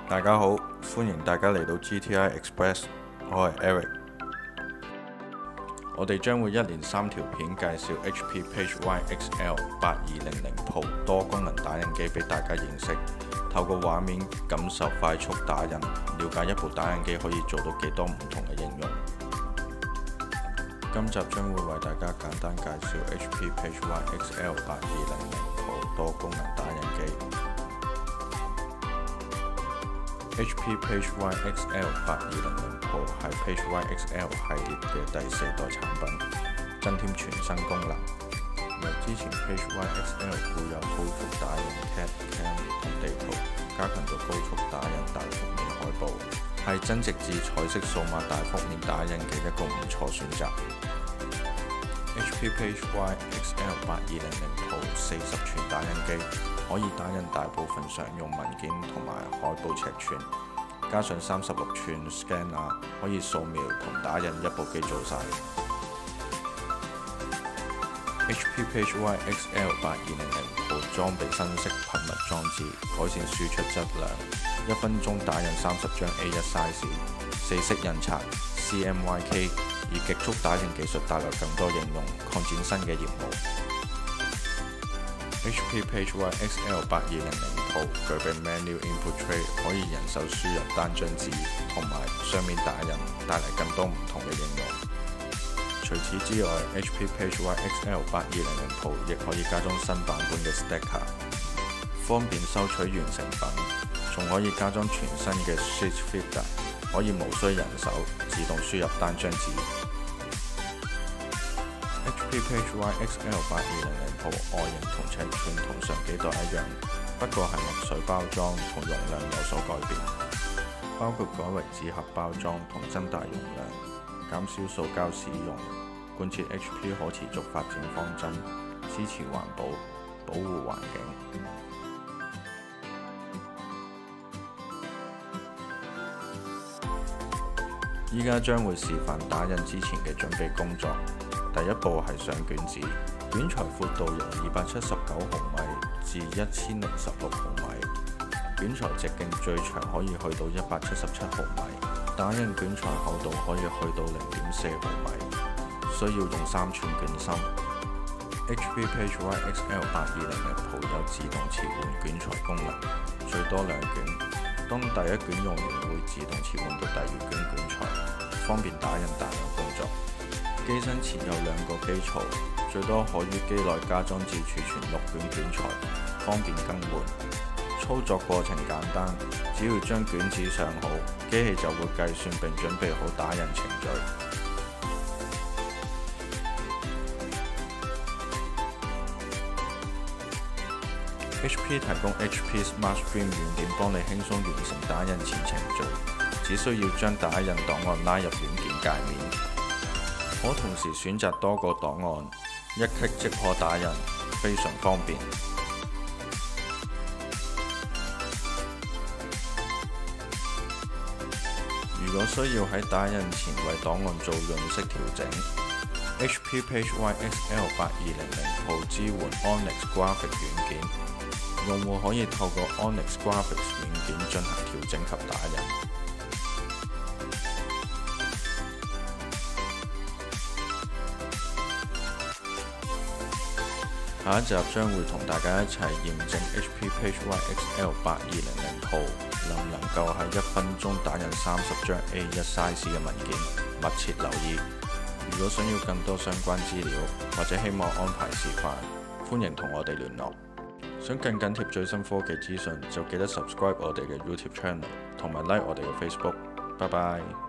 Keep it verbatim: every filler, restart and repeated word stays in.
大家好，歡迎大家嚟到 G T I Express， 我係 Eric。我哋將會一連三條片介紹 H P PageY X L 八二零零 Pro 多功能打印機俾大家認識，透過畫面感受快速打印，了解一部打印機可以做到幾多唔同嘅應用。今集將會為大家簡單介紹 H P PageY X L 八二零零 Pro 多功能打印機。H P PageY X L 八二零零 Pro 係 PageY X L 系列嘅第四代產品，增添全新功能。由之前 PageY X L 固有高速打印 C A D、C A M 同地圖，加強到高速打印大幅面海報，係增值至彩色數碼大幅面打印嘅一個唔錯選擇。H P PageY X L 八二零零 Pro 四十寸打印機，可以打印大部分常用文件同埋海報尺寸，加上三十六寸 scanner 可以掃描同打印一部機做晒。H P PageY X L 八二零零 Pro 裝備新式噴墨裝置，改善輸出質量，一分鐘打印三十張 A 一 size， 四色印刷 C M Y K， 以極速打印技術帶來更多應用，擴展新嘅業務。H P PageY X L 八二零零 Pro 具備 Manual Input Tray， 可以人手輸入單張紙同埋雙面打印，帶嚟更多唔同嘅應用。除此之外 ，H P PageY X L 八二零零 Pro 亦可以加裝新版本嘅 Stacker， 方便收取完成品，仲可以加裝全新嘅 Sheet Feeder， 可以無需人手自動輸入單張紙。H P PageY X L 八二零零 Pro 外形同尺寸同上幾代一樣，不過係墨水包裝同容量有所改變，包括改為紙盒包裝同增大容量，減少塑膠使用，貫徹 H P 可持續發展方針，支持環保，保護環境。依家將會示範打印之前嘅準備工作。第一步係上卷紙，卷材闊度由二百七十九毫米至一千零十六毫米，卷材直徑最長可以去到一百七十七毫米，打印卷材厚度可以去到零點四毫米，需要用三寸捲芯。H P PageY X L 八二零零 Pro 有自動切換卷材功能，最多兩卷，當第一卷用完會自動切換到第二卷卷材，方便打印大量工作。機身前有兩個機槽，最多可於機內加裝至儲存六卷卷材，方便更換。操作過程簡單，只要將卷紙上好，機器就會計算並準備好打印程序。H P 提供 H P Smart Stream 軟件，幫你輕鬆完成打印前程序，只需要將打印檔案拉入軟件界面。可同時選擇多個檔案，一 click 即可打印，非常方便。如果需要喺打印前為檔案做潤色調整 ，H P PageY X L 八二零零 Pro 支援 Onyx Graphics 軟件，用戶可以透過 Onyx Graphics 軟件進行調整及打印。下一集將會同大家一齊驗證 H P PageY X L 八二零零 Pro 能唔能夠喺一分鐘打印三十張 A 一 size 嘅文件，密切留意。如果想要更多相關資料，或者希望安排示範，歡迎同我哋聯絡。想更緊貼最新科技資訊，就記得 subscribe 我哋嘅 YouTube channel 同埋 like 我哋嘅 Facebook。拜拜。